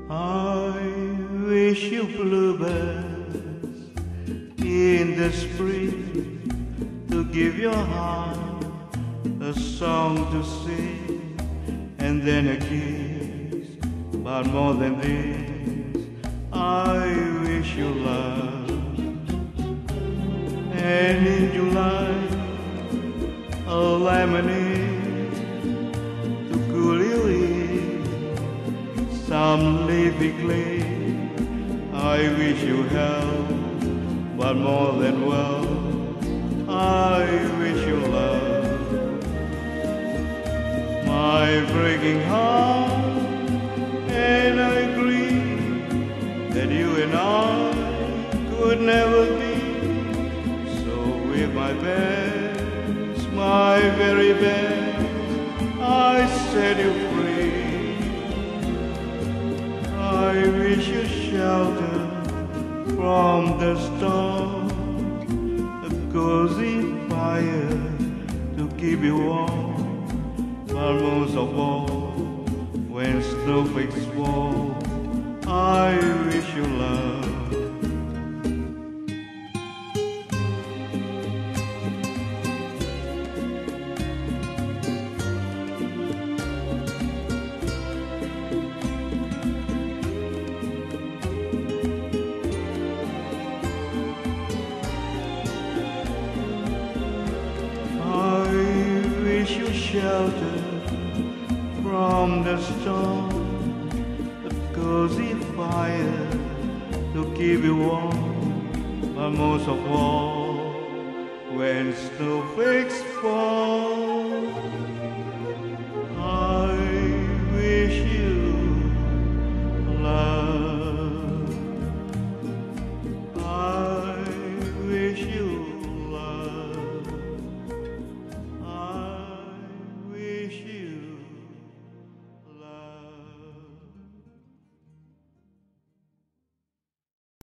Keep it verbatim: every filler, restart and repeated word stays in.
I wish you bluebirds in the spring to give your heart a song to sing, and then a kiss. But more than this, I wish you love. And in July, a lemonade to cool you in some leafy glade. I wish you health, but more than well, I wish you love. My breaking heart, and I agree that you and I could never be. So with my best, my very best, I set you free. I wish you shelter from the storm, a cozy fire to keep you warm, but most of all, when snowflakes fall, I wish you love. Shelter from the storm, a cozy fire to keep you warm, but most of all, when snowflakes fall,